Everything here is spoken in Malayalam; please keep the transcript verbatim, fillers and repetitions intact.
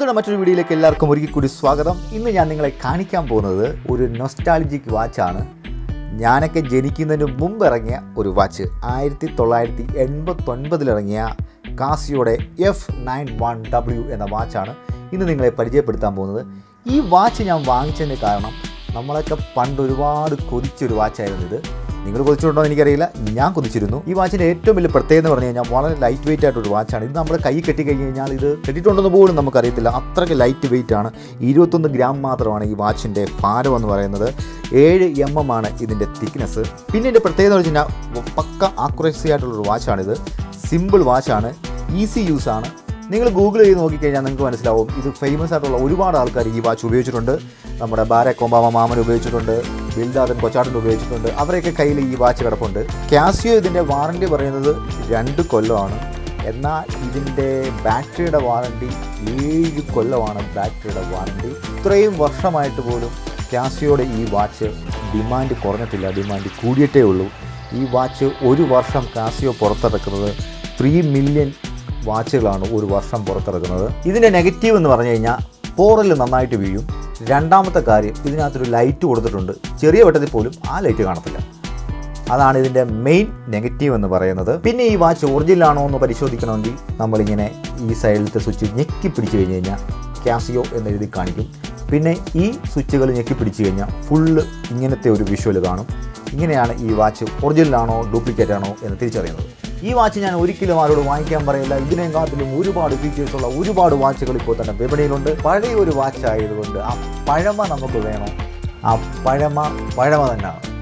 മാധുയുടെ മറ്റൊരു വീഡിയോയിലേക്ക് എല്ലാവർക്കും ഒരിക്കൽ കൂടി സ്വാഗതം. ഇന്ന് ഞാൻ നിങ്ങളെ കാണിക്കാൻ പോകുന്നത് ഒരു നൊസ്റ്റാൾജിക് വാച്ചാണ്. ഞാനൊക്കെ ജനിക്കുന്നതിന് മുമ്പ് ഇറങ്ങിയ ഒരു വാച്ച്, ആയിരത്തി തൊള്ളായിരത്തി എൺപത്തൊൻപതിലിറങ്ങിയ കാസിയോയുടെ എഫ് നയൻ വൺ ഡബ്ല്യു എന്ന വാച്ചാണ് ഇന്ന് നിങ്ങളെ പരിചയപ്പെടുത്താൻ പോകുന്നത്. ഈ വാച്ച് ഞാൻ വാങ്ങിച്ചതിന് കാരണം നമ്മളൊക്കെ പണ്ട് ഒരുപാട് കൊതിച്ചൊരു വാച്ചായിരുന്നു ഇത്. നിങ്ങൾ കൊതിച്ചിട്ടുണ്ടോ എന്ന് എനിക്കറിയില്ല, ഞാൻ കൊതിച്ചിരുന്നു. ഈ വാച്ചിൻ്റെ ഏറ്റവും വലിയ പ്രത്യേകത എന്ന് പറഞ്ഞു കഴിഞ്ഞാൽ വളരെ ലൈറ്റ് വെയിറ്റ് ആയിട്ടൊരു വാച്ചാണ്. ഇത് നമ്മുടെ കൈ കെട്ടി കഴിഞ്ഞ് കഴിഞ്ഞാൽ ഇത് കെട്ടിയിട്ടുണ്ടെന്ന് പോലും നമുക്കറിയത്തില്ല, അത്രയ്ക്ക് ലൈറ്റ് വെയിറ്റ് ആണ്. ഇരുപത്തൊന്ന് ഗ്രാം മാത്രമാണ് ഈ വാച്ചിൻ്റെ ഭാരം എന്ന് പറയുന്നത്. ഏഴ് എം എം ആണ് ഇതിൻ്റെ തിക്നെസ്. പിന്നെ ഇതിൻ്റെ പ്രത്യേകത എന്ന് വെച്ച് കഴിഞ്ഞാൽ പക്ക ആക്യുറസി ആയിട്ടുള്ളൊരു വാച്ചാണിത്. സിമ്പിൾ വാച്ചാണ്, ഈസി യൂസ് ആണ്. നിങ്ങൾ ഗൂഗിൾ ചെയ്ത് നോക്കിക്കഴിഞ്ഞാൽ നിങ്ങൾക്ക് മനസ്സിലാവും, ഇത് ഫേമസ് ആയിട്ടുള്ള ഒരുപാട് ആൾക്കാർ ഈ വാച്ച് ഉപയോഗിച്ചിട്ടുണ്ട്. നമ്മുടെ ബാരക് ഒബാമ മാമൻ ഉപയോഗിച്ചിട്ടുണ്ട്, ബിൽദാദൻ കൊച്ചാട്ടൻ ഉപയോഗിച്ചിട്ടുണ്ട്. അവരെയൊക്കെ കയ്യിൽ ഈ വാച്ച് കിടപ്പുണ്ട്. കാസിയോ ഇതിൻ്റെ വാറണ്ടി പറയുന്നത് രണ്ട് കൊല്ലമാണ്. എന്നാൽ ഇതിൻ്റെ ബാറ്ററിയുടെ വാറണ്ടി ഏഴ് കൊല്ലമാണ്. ബാറ്ററിയുടെ വാറണ്ടി ഇത്രയും വർഷമായിട്ട് പോലും കാസിയോയുടെ ഈ വാച്ച് ഡിമാൻഡ് കുറഞ്ഞിട്ടില്ല, ഡിമാൻഡ് കൂടിയിട്ടേ ഉള്ളൂ. ഈ വാച്ച് ഒരു വർഷം കാസിയോ പുറത്തിറക്കുന്നത് ത്രീ മില്യൺ വാച്ചുകളാണ് ഒരു വർഷം പുറത്തിറക്കുന്നത്. ഇതിൻ്റെ നെഗറ്റീവ് എന്ന് പറഞ്ഞു കഴിഞ്ഞാൽ പോറൽ നന്നായിട്ട് വീഴും. രണ്ടാമത്തെ കാര്യം, ഇതിനകത്തൊരു ലൈറ്റ് കൊടുത്തിട്ടുണ്ട്. ചെറിയ വെട്ടത്തിൽ പോലും ആ ലൈറ്റ് കാണത്തില്ല. അതാണ് ഇതിൻ്റെ മെയിൻ നെഗറ്റീവ് എന്ന് പറയുന്നത്. പിന്നെ ഈ വാച്ച് ഒറിജിനലാണോ എന്ന് പരിശോധിക്കണമെങ്കിൽ നമ്മളിങ്ങനെ ഈ സൈഡിലത്തെ സ്വിച്ച് ഞെക്കി പിടിച്ച് കഴിഞ്ഞ് കഴിഞ്ഞാൽ കാസിയോ എന്ന് എഴുതി കാണിക്കും. പിന്നെ ഈ സ്വിച്ചുകൾ ഞെക്കി പിടിച്ച് കഴിഞ്ഞാൽ ഫുള്ള് ഇങ്ങനത്തെ ഒരു വിഷ്വൽ കാണും. ഇങ്ങനെയാണ് ഈ വാച്ച് ഒറിജിനലാണോ ഡ്യൂപ്ലിക്കേറ്റ് ആണോ എന്ന് തിരിച്ചറിയുന്നത്. ഈ വാച്ച് ഞാൻ ഒരിക്കലും ആരോട് വാങ്ങിക്കാൻ പറയില്ല. ഇതിനെക്കാട്ടിലും ഒരുപാട് ഫീച്ചേഴ്സുള്ള ഒരുപാട് വാച്ചുകൾ ഇപ്പോൾ തന്നെ വിപണിയിലുണ്ട്. പഴയ ഒരു വാച്ച് ആയതുകൊണ്ട് ആ പഴമ നമുക്ക് വേണം. ആ പഴമ പഴമ തന്നെയാണ്.